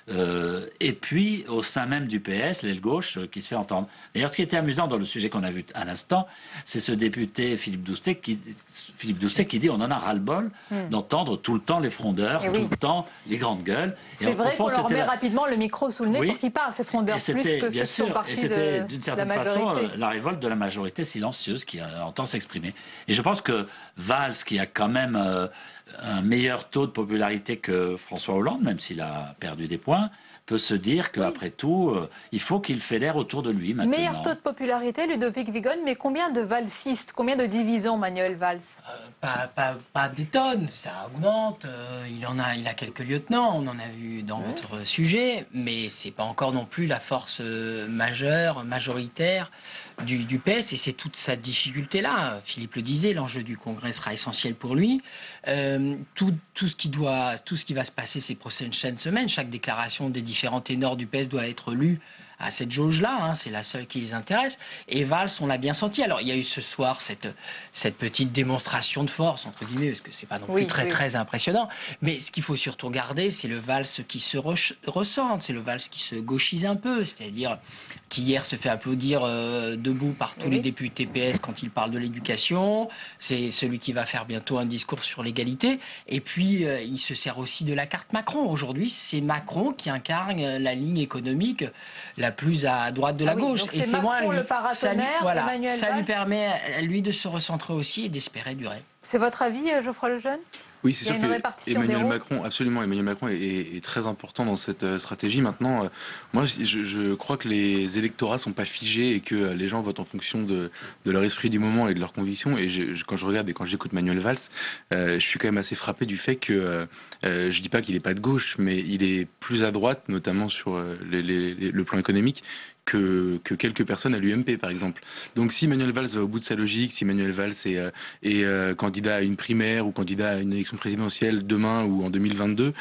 Euh, et puis, au sein même du P S, l'aile gauche euh, qui se fait entendre. D'ailleurs, ce qui était amusant dans le sujet qu'on a vu à l'instant, c'est ce député Philippe Doustedt qui, Philippe Doustedt qui dit on en a ras-le-bol Hmm. d'entendre tout le temps les frondeurs, Et tout oui. le temps les grandes gueules. Et C'est au vrai fond, qu'on leur c'était met la- rapidement le micro sous le nez Oui. pour qu'ils parlent, ces frondeurs, Et plus c'était, que bien ceux qui sont sûr, et partis c'était de, d'une de la certaine façon majorité. euh, la révolte de la majorité silencieuse qui euh, entend s'exprimer. Et je pense que Valls, qui a quand même euh, un meilleur taux de popularité que François Hollande, même s'il a perdu des points, peut se dire qu'après tout, euh, il faut qu'il fédère autour de lui maintenant. Meilleur taux de popularité, Ludovic Vigone, mais combien de valsistes, combien de divisions, Manuel Valls? Pas, pas, pas des tonnes, ça augmente. euh, il en a, il a quelques lieutenants, on en a vu dans votre sujet, mais c'est pas encore non plus la force euh, majeure, majoritaire du, du P S, et c'est toute sa difficulté là. Philippe le disait, l'enjeu du Congrès sera essentiel pour lui. Euh, tout, tout ce qui doit, tout ce qui va se passer ces prochaines semaines, chaque déclaration des différents ténors du P S doit être lue à cette jauge-là, hein, c'est la seule qui les intéresse. Et Valls, on l'a bien senti. Alors, il y a eu ce soir cette, cette petite démonstration de force, entre guillemets, parce que c'est pas non plus Oui, très, oui. très impressionnant. Mais ce qu'il faut surtout regarder, c'est le Valls qui se re- ressente, c'est le Valls qui se gauchise un peu, c'est-à-dire qui hier se fait applaudir euh, debout par tous Oui. les députés P S quand il parle de l'éducation. C'est celui qui va faire bientôt un discours sur l'égalité. Et puis, euh, il se sert aussi de la carte Macron. Aujourd'hui, c'est Macron qui incarne euh, la ligne économique la plus à droite de la Ah oui, gauche. donc c'est Macron, moi, lui- le paratonnerre, ça lui, voilà, Emmanuel ça lui Valls. permet à lui de se recentrer aussi et d'espérer durer. C'est votre avis, euh, Geoffroy Lejeune? Oui, c'est Il y a sûr une que répartition des Emmanuel rôles. Macron, absolument, Emmanuel Macron est, est- est très important dans cette euh, stratégie. Maintenant, euh, moi, je, je- je crois que les électorats sont pas figés et que euh, les gens votent en fonction de, de leur esprit du moment et de leurs convictions. Et je- je- quand je regarde et quand j'écoute Manuel Valls, euh, je suis quand même assez frappé du fait que euh, euh, je dis pas qu'il est pas de gauche, mais il est plus à droite, notamment sur euh, les- les- les- le plan économique. Que, que quelques personnes à l'U M P, par exemple. Donc si Manuel Valls va au bout de sa logique, si Manuel Valls est, euh, est euh, candidat à une primaire ou candidat à une élection présidentielle demain ou en deux mille vingt-deux,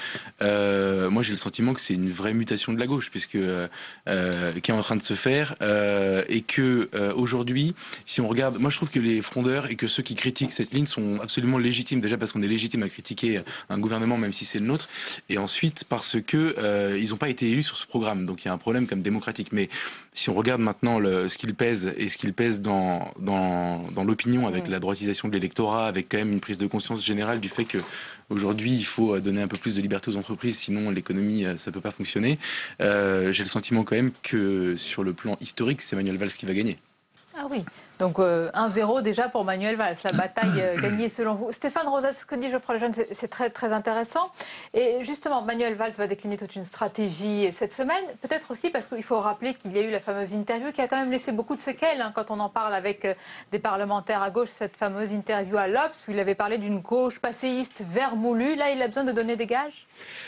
euh, moi j'ai le sentiment que c'est une vraie mutation de la gauche, puisque euh, euh, qui est en train de se faire, euh, et que euh, aujourd'hui, si on regarde, moi je trouve que les frondeurs et que ceux qui critiquent cette ligne sont absolument légitimes, déjà parce qu'on est légitime à critiquer un gouvernement même si c'est le nôtre, et ensuite parce que euh, ils n'ont pas été élus sur ce programme, donc il y a un problème comme démocratique. Mais si on regarde maintenant le, ce qu'il pèse et ce qu'il pèse dans, dans, dans l'opinion, avec Mmh. la droitisation de l'électorat, avec quand même une prise de conscience générale du fait que aujourd'hui il faut donner un peu plus de liberté aux entreprises, sinon l'économie ça peut pas fonctionner. Euh, j'ai le sentiment quand même que sur le plan historique, c'est Manuel Valls qui va gagner. Ah oui, donc euh, un zéro déjà pour Manuel Valls, la bataille euh, gagnée selon vous. Stéphane Rosas, ce que dit Geoffroy Lejeune, c'est c'est très, très intéressant. Et justement, Manuel Valls va décliner toute une stratégie cette semaine, peut-être aussi parce qu'il faut rappeler qu'il y a eu la fameuse interview qui a quand même laissé beaucoup de séquelles, hein, quand on en parle avec euh, des parlementaires à gauche, cette fameuse interview à l'Obs, où il avait parlé d'une gauche passéiste vermoulue. Là, il a besoin de donner des gages?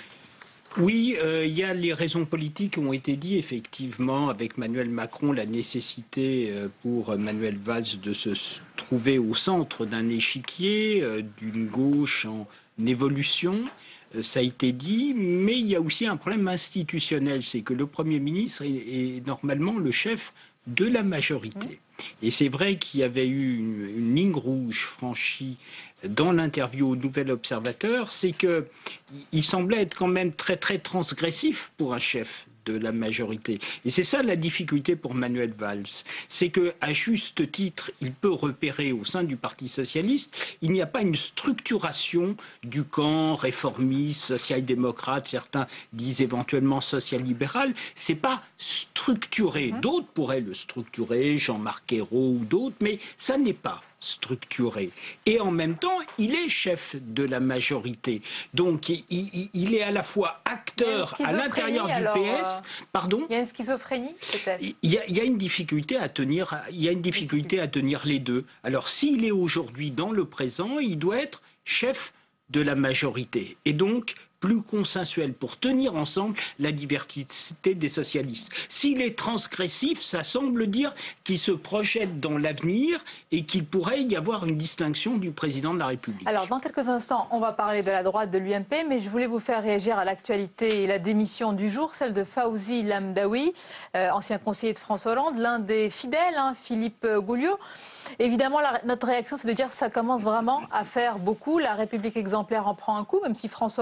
Oui, euh, il y a les raisons politiques qui ont été dites, effectivement, avec Emmanuel Macron, la nécessité euh, pour Manuel Valls de se s- trouver au centre d'un échiquier, euh, d'une gauche en évolution. Euh, ça a été dit, mais il y a aussi un problème institutionnel, c'est que le Premier ministre est, est normalement le chef de la majorité. Et c'est vrai qu'il y avait eu une, une ligne rouge franchie dans l'interview au Nouvel Observateur, c'est que il semblait être quand même très très transgressif pour un chef de la majorité. Et c'est ça la difficulté pour Manuel Valls. C'est que, à juste titre, il peut repérer au sein du Parti socialiste, il n'y a pas une structuration du camp réformiste, social-démocrate, certains disent éventuellement social-libéral. C'est pas structuré. D'autres pourraient le structurer, Jean-Marc Ayrault ou d'autres, mais ça n'est pas structuré. Et en même temps, il est chef de la majorité. Donc, il, il- il est à la fois acteur à l'intérieur du alors, P S. euh, Pardon ? Il y a une schizophrénie, peut-être? Il y, a, il y a une difficulté à tenir, il y a une difficulté à tenir les deux. Alors, s'il est aujourd'hui dans le présent, il doit être chef de la majorité. Et donc, plus consensuel pour tenir ensemble la diversité des socialistes. S'il est transgressif, ça semble dire qu'il se projette dans l'avenir et qu'il pourrait y avoir une distinction du président de la République. Alors, dans quelques instants, on va parler de la droite de l'U M P, mais je voulais vous faire réagir à l'actualité et la démission du jour, celle de Fawzi Lamdaoui, euh, ancien conseiller de François Hollande, l'un des fidèles, hein, Philippe Gouliot. Évidemment, la- notre réaction, c'est de dire que ça commence vraiment à faire beaucoup. La République exemplaire en prend un coup, même si François Hollande n'est pas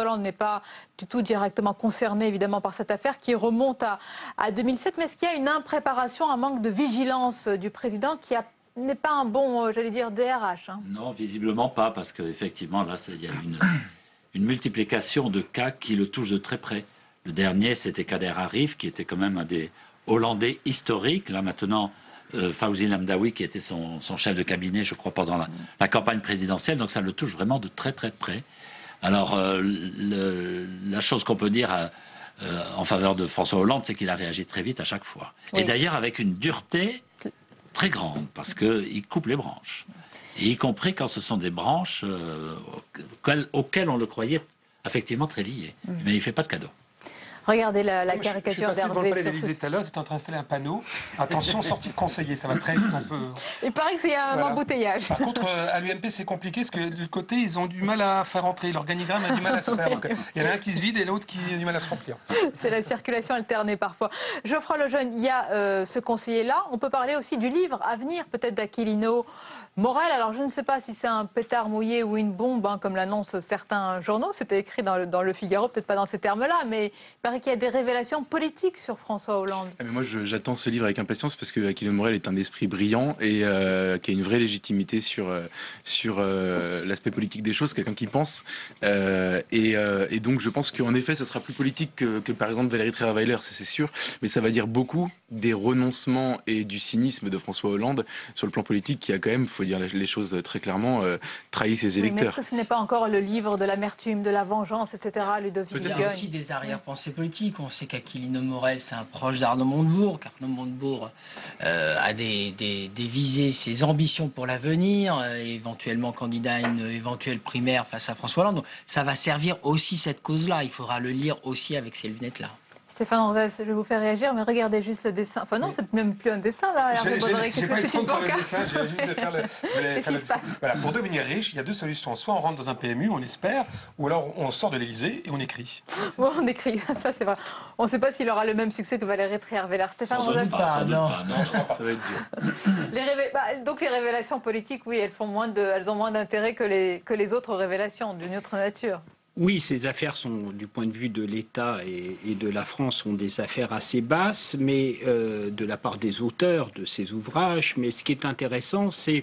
pas du tout directement concernés évidemment par cette affaire qui remonte à, à deux mille sept. Mais est-ce qu'il y a une impréparation, un manque de vigilance du président qui n'est pas un bon, euh, j'allais dire, D R H hein? Non, visiblement pas, parce qu'effectivement, là, il y a une, une multiplication de cas qui le touchent de très près. Le dernier, c'était Kader Arif, qui était quand même un des Hollandais historiques. Là, maintenant, euh, Fawzi Lamdaoui, qui était son, son chef de cabinet, je crois, pendant la, la campagne présidentielle. Donc, ça le touche vraiment de très, très près. Alors, euh, le, la chose qu'on peut dire euh, en faveur de François Hollande, c'est qu'il a réagi très vite à chaque fois. Oui. Et d'ailleurs, avec une dureté très grande, parce qu'il coupe les branches. Et y compris quand ce sont des branches euh, auxquelles, auxquelles on le croyait effectivement très lié. Mmh. Mais il ne fait pas de cadeau. Regardez la, la Moi, caricature d'Hervé. Je suis passé devant le palais d'Élysée tout à l'heure, c'est en train d'installer un panneau. Attention, sortie de conseiller, ça va très vite. On peut... Il paraît qu'il y a un voilà. embouteillage. Par contre, à l'U M P, c'est compliqué parce que du côté, ils ont du mal à faire entrer. L'organigramme a du mal à se faire. Donc, il y en a un qui se vide et l'autre qui a du mal à se remplir. C'est la circulation alternée parfois. Geoffroy Lejeune, il y a euh, ce conseiller-là. On peut parler aussi du livre à venir, peut-être d'Aquilino Morel. Alors, je ne sais pas si c'est un pétard mouillé ou une bombe, hein, comme l'annoncent certains journaux. C'était écrit dans le, dans le Figaro, peut-être pas dans ces termes-là, mais il paraît qu'il y a des révélations politique sur François Hollande. Ah mais moi, j'attends ce livre avec impatience parce que Aquilino Morel est un esprit brillant et euh, qui a une vraie légitimité sur, euh, sur euh, l'aspect politique des choses, quelqu'un qui pense. Euh, et, euh, et donc, je pense qu'en effet, ce sera plus politique que, que par exemple Valérie Trierweiler, c'est sûr, mais ça va dire beaucoup des renoncements et du cynisme de François Hollande sur le plan politique qui a quand même, il faut dire les choses très clairement, euh, trahi ses électeurs. Oui, mais est-ce que ce n'est pas encore le livre de l'amertume, de la vengeance, et cetera, Ludovic Vigogne? Il y a aussi des arrière-pensées politiques. On sait qu'Aquilino Morel, c'est un proche d'Arnaud Montebourg, qu'Arnaud Montebourg euh, a des, des, des visées, ses ambitions pour l'avenir, euh, éventuellement candidat à une éventuelle primaire face à François Hollande. Donc, ça va servir aussi cette cause-là. Il faudra le lire aussi avec ces lunettes-là. Stéphane Ronzès, je vais vous faire réagir, mais regardez juste le dessin. Enfin non, c'est même plus un dessin là. J'ai pas eu le temps de faire le dessin, j'ai juste de faire le, le, faire le dessin. Voilà, pour devenir riche, il y a deux solutions. Soit on rentre dans un P M U, on espère, ou alors on sort de l'Élysée et on écrit. Bon, on écrit, ça c'est vrai. On ne sait pas s'il aura le même succès que Valérie Trierweiler. Stéphane Ronzès, pas, non. non, je crois pas. Ça va être dur. Les révé... bah, donc les révélations politiques, oui, elles, font moins de... elles ont moins d'intérêt que les... que les autres révélations d'une autre nature. Oui, ces affaires sont, du point de vue de l'État et, et de la France, sont des affaires assez basses, mais euh, de la part des auteurs de ces ouvrages. Mais ce qui est intéressant, c'est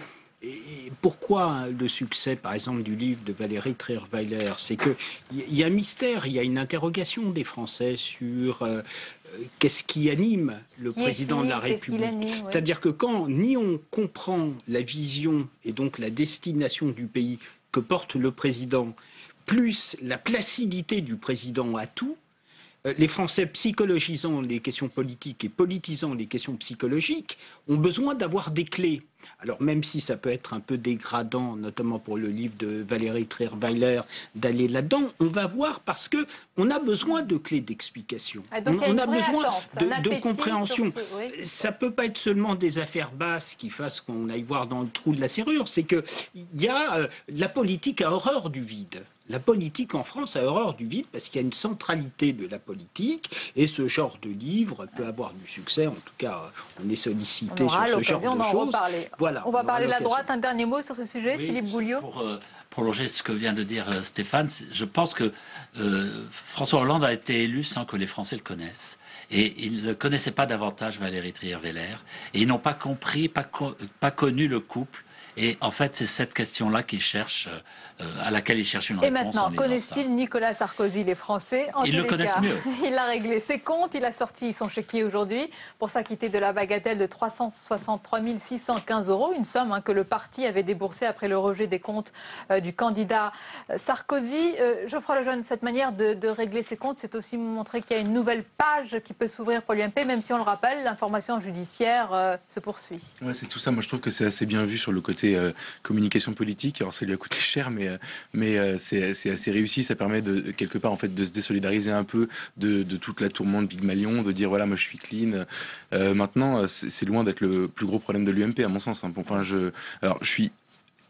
pourquoi le succès, par exemple, du livre de Valérie Trierweiler, c'est qu'il y a un mystère, il y a une interrogation des Français sur euh, qu'est-ce qui anime le qui président de la République. Ouais. C'est-à-dire que quand ni on comprend la vision et donc la destination du pays que porte le président, plus la placidité du président à tout, les Français psychologisant les questions politiques et politisant les questions psychologiques ont besoin d'avoir des clés. Alors même si ça peut être un peu dégradant, notamment pour le livre de Valérie Trierweiler, d'aller là-dedans, on va voir parce que on a besoin de clés d'explication. Ah, on a, on a besoin attente, de, de compréhension. Ce, oui. Ça peut pas être seulement des affaires basses qui fassent qu'on aille voir dans le trou de la serrure. C'est que il y a euh, la politique a horreur du vide. La politique en France a horreur du vide parce qu'il y a une centralité de la politique et ce genre de livre peut avoir du succès. En tout cas, on est sollicité on sur ce genre de choses. Voilà, on va on parler de la droite. Un dernier mot sur ce sujet, oui, Philippe Bouliot. Pour euh, prolonger ce que vient de dire euh, Stéphane, je pense que euh, François Hollande a été élu sans que les Français le connaissent. Et ils ne connaissaient pas davantage Valérie Trierweiler. Et ils n'ont pas compris, pas, co pas connu le couple. Et en fait, c'est cette question-là qu'ils cherchent, euh, à laquelle ils cherchent une et réponse. Et maintenant, connaissent-ils Nicolas Sarkozy, les Français? En Ils le connaissent cas, mieux. Il a réglé ses comptes, il a sorti son chéquier aujourd'hui pour s'acquitter de la bagatelle de trois cent soixante-trois mille six cent quinze euros, une somme hein, que le parti avait déboursée après le rejet des comptes euh, du candidat Sarkozy. Euh, Geoffroy Lejeune, cette manière de, de régler ses comptes, c'est aussi montrer qu'il y a une nouvelle page qui peut s'ouvrir pour l'U M P, même si on le rappelle, l'information judiciaire euh, se poursuit. Ouais, c'est tout ça. Moi, je trouve que c'est assez bien vu sur le côté Euh, communication politique. Alors ça lui a coûté cher, mais euh, mais euh, c'est assez réussi. Ça permet de quelque part en fait de se désolidariser un peu de, de toute la tourmente Pygmalion, de dire voilà moi je suis clean. Euh, maintenant c'est loin d'être le plus gros problème de l'U M P à mon sens. Hein. Enfin je alors je suis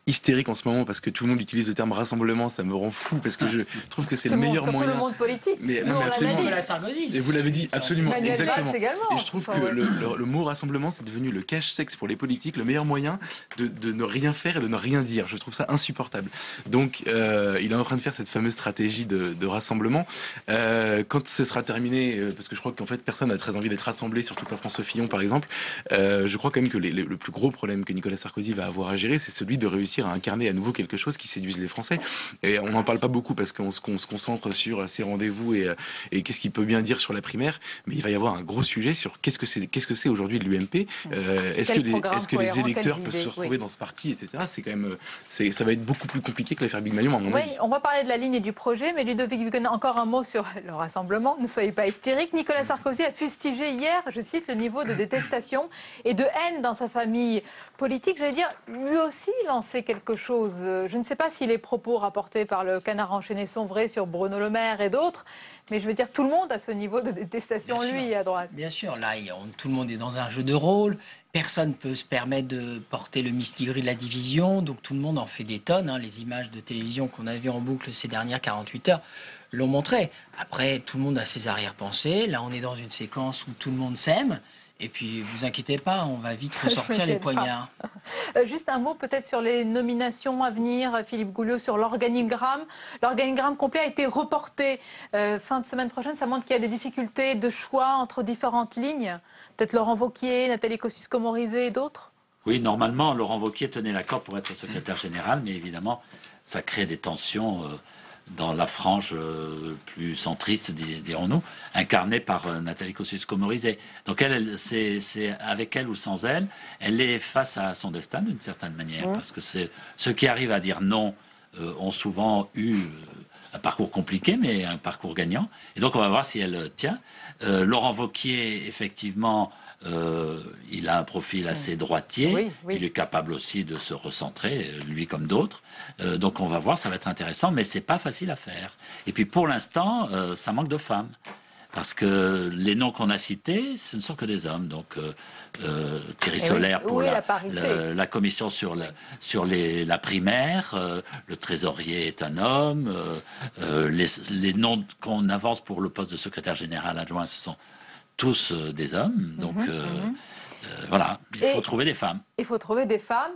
hystérique en ce moment parce que tout le monde utilise le terme rassemblement, ça me rend fou parce que je trouve que c'est le meilleur surtout moyen. le monde politique. Mais, Nous, non, mais on absolument. l'analyse. Et vous l'avez dit absolument, Manuel exactement. Valls également. Et je trouve Enfin, que ouais. le, le, le mot rassemblement, c'est devenu le cache-sexe pour les politiques, le meilleur moyen de, de ne rien faire et de ne rien dire. Je trouve ça insupportable. Donc, euh, il est en train de faire cette fameuse stratégie de, de rassemblement. Euh, quand ce sera terminé, euh, parce que je crois qu'en fait, personne n'a très envie d'être rassemblé, surtout pas François Fillon, par exemple, euh, je crois quand même que les, les, le plus gros problème que Nicolas Sarkozy va avoir à gérer, c'est celui de réussir à incarner à nouveau quelque chose qui séduise les Français. Et on n'en parle pas beaucoup parce qu'on se, qu'on se concentre sur ces rendez-vous et, et qu'est-ce qu'il peut bien dire sur la primaire, mais il va y avoir un gros sujet sur qu'est-ce que c'est, qu'est-ce que c'est aujourd'hui l'U M P, euh, est-ce que, les, est-ce que les électeurs peuvent se retrouver oui. dans ce parti, et cetera. C'est quand même, c'est, ça va être beaucoup plus compliqué que l'affaire Big Malion, à mon oui, avis. On va parler de la ligne et du projet, mais Ludovic Vigon, encore un mot sur le rassemblement. Ne soyez pas hystérique. Nicolas Sarkozy a fustigé hier, je cite, le niveau de détestation et de haine dans sa famille politique. J'allais dire, lui aussi lancer quelque chose. Je ne sais pas si les propos rapportés par le Canard enchaîné sont vrais sur Bruno Le Maire et d'autres, mais je veux dire, tout le monde a ce niveau de détestation, Bien lui, sûr. à droite. Bien sûr, là, on, tout le monde est dans un jeu de rôle. Personne ne peut se permettre de porter le mistigri de la division, donc tout le monde en fait des tonnes. Hein. Les images de télévision qu'on a vues en boucle ces dernières quarante-huit heures l'ont montré. Après, tout le monde a ses arrière-pensées. Là, on est dans une séquence où tout le monde s'aime. Et puis, vous inquiétez pas, on va vite ressortir les poignards. Euh, juste un mot peut-être sur les nominations à venir, Philippe Gouliot, sur l'organigramme. L'organigramme complet a été reporté euh, fin de semaine prochaine. Ça montre qu'il y a des difficultés de choix entre différentes lignes. Peut-être Laurent Wauquiez, Nathalie Kosciusko-Morizet et d'autres. Oui, normalement, Laurent Wauquiez tenait la corde pour être secrétaire général, mais évidemment, ça crée des tensions euh, dans la frange euh, plus centriste, dirons-nous, incarnée par euh, Nathalie Kosciusko-Morizet. Donc, elle, elle c'est, c'est avec elle ou sans elle, elle est face à son destin d'une certaine manière, mmh. parce que c'est, ceux qui arrivent à dire non euh, ont souvent eu euh, un parcours compliqué, mais un parcours gagnant. Et donc, on va voir si elle tient. Euh, Laurent Wauquiez, effectivement, euh, il a un profil assez droitier. Oui, oui. Il est capable aussi de se recentrer, lui comme d'autres. Euh, donc, on va voir, ça va être intéressant, mais c'est pas facile à faire. Et puis, pour l'instant, euh, ça manque de femmes. Parce que les noms qu'on a cités, ce ne sont que des hommes. Donc, euh, euh, Thierry Et Solaire oui, pour oui, la, la, la, la commission sur, la, sur les, la primaire, euh, le trésorier est un homme, euh, euh, les, les noms qu'on avance pour le poste de secrétaire général adjoint, ce sont tous euh, des hommes. Donc, mm-hmm, euh, mm-hmm. Euh, voilà, il faut Et trouver des femmes. Il faut trouver des femmes.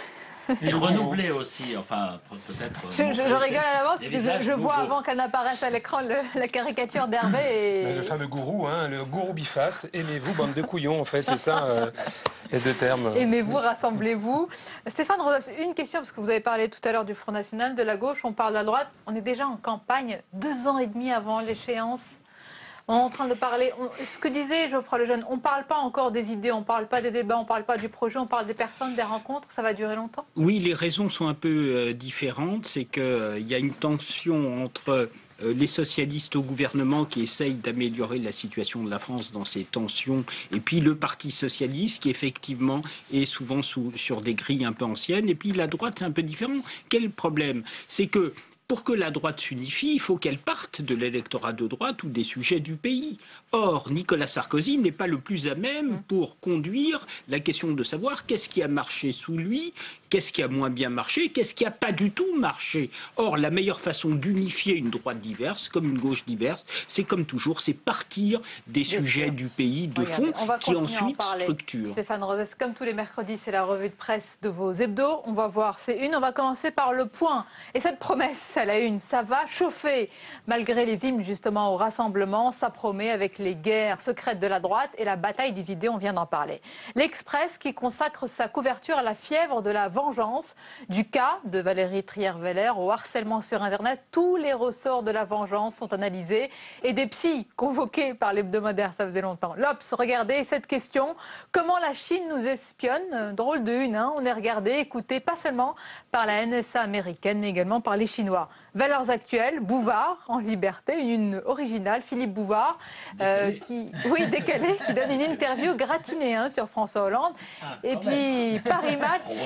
Et renouveler aussi, enfin, peut-être... Je, je, je rigole à l'avance, parce que je, je vois avant qu'elle n'apparaisse à l'écran le, la caricature d'Hervé et... Ben, le fameux gourou, hein, le gourou biface, aimez-vous, bande de couillons, en fait, c'est ça, euh, les deux termes. Aimez-vous, rassemblez-vous. Stéphane Rosas, une question, parce que vous avez parlé tout à l'heure du Front National, de la gauche, on parle de la droite, on est déjà en campagne, deux ans et demi avant l'échéance. On est en train de parler, on, ce que disait Geoffroy Lejeune, on ne parle pas encore des idées, on ne parle pas des débats, on ne parle pas du projet, on parle des personnes, des rencontres, ça va durer longtemps? Oui, les raisons sont un peu euh, différentes. C'est qu'il euh, y a une tension entre euh, les socialistes au gouvernement qui essayent d'améliorer la situation de la France dans ces tensions, et puis le Parti socialiste qui effectivement est souvent sous, sur des grilles un peu anciennes, et puis la droite c'est un peu différent. Quel problème? C'est que pour que la droite s'unifie, il faut qu'elle parte de l'électorat de droite ou des sujets du pays. Or, Nicolas Sarkozy n'est pas le plus à même pour conduire la question de savoir qu'est-ce qui a marché sous lui, qu'est-ce qui a moins bien marché, qu'est-ce qui n'a pas du tout marché. Or, la meilleure façon d'unifier une droite diverse, comme une gauche diverse, c'est comme toujours, c'est partir des bien sujets sûr. Du pays de Regardez, fond qui ensuite structurent. Stéphane Rosas, comme tous les mercredis, c'est la revue de presse de vos hebdos. On va voir, c'est une, on va commencer par le point. Et cette promesse, à la une, ça va chauffer. Malgré les hymnes justement au rassemblement, ça promet avec les guerres secrètes de la droite et la bataille des idées, on vient d'en parler. L'Express qui consacre sa couverture à la fièvre de la vengeance, du cas de Valérie Trierweiler au harcèlement sur Internet. Tous les ressorts de la vengeance sont analysés et des psys convoqués par l'hebdomadaire, ça faisait longtemps. L'Obs, regardez cette question, comment la Chine nous espionne? Drôle de une, hein, on est regardé, écouté pas seulement par la N S A américaine, mais également par les Chinois. Valeurs actuelles, Bouvard en liberté, une, une originale, Philippe Bouvard, euh, qui, oui, décalé, qui donne une interview gratinée hein, sur François Hollande. Ah, et puis même. Paris Match, il met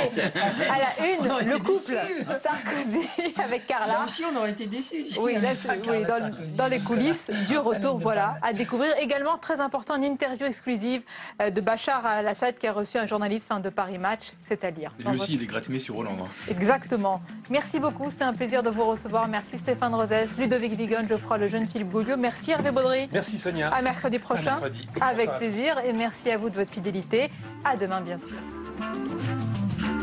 à la une, le couple Sarkozy avec Carla. Là aussi, on aurait été déçus. Oui, là, oui dans, dans les coulisses du retour, voilà, à découvrir. Également, très important, une interview exclusive de Bachar al-Assad qui a reçu un journaliste de Paris Match, c'est à lire. Lui aussi, votre... il est gratiné sur Hollande. Hein. Exactement. Merci beaucoup, c'était un plaisir de vous recevoir. Merci Stéphane Rosès, Ludovic Vigon, Geoffroy Lejeune, Philippe Gouliot. Merci Hervé Baudry. Merci Sonia. À mercredi prochain. À mercredi. Avec plaisir. Et merci à vous de votre fidélité. À demain, bien sûr.